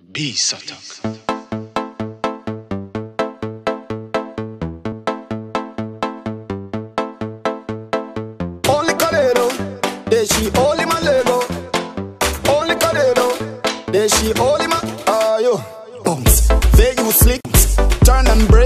Beast attack. Only Calero, there she only my Lego. Only Calero, there she only my ayo. Bounce, they you slick, turn and break.